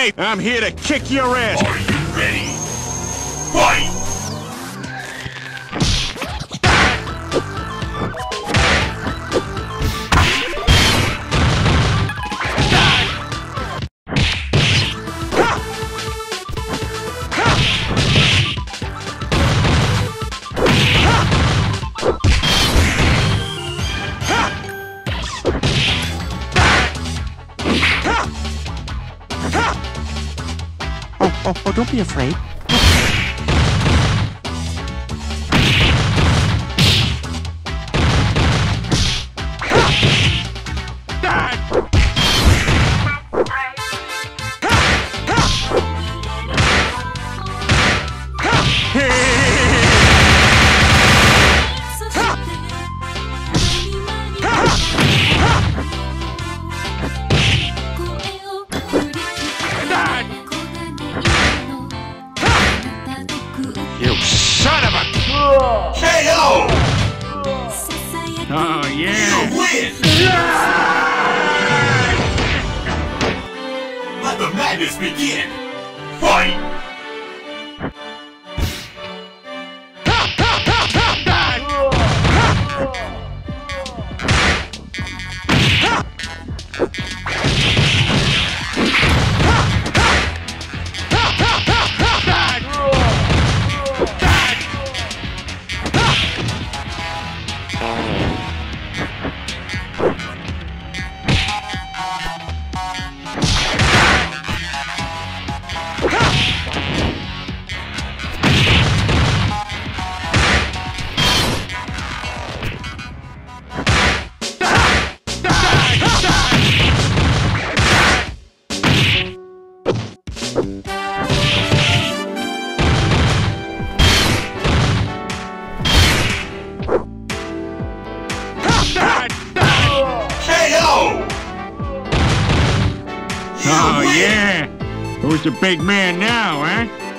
Hey, I'm here to kick your ass. Are you ready? Fight! Oh, don't be afraid. You son of a... KO! Oh, yeah. You win! Let the madness begin! Fight! Oh, yeah. Who's the big man now, huh?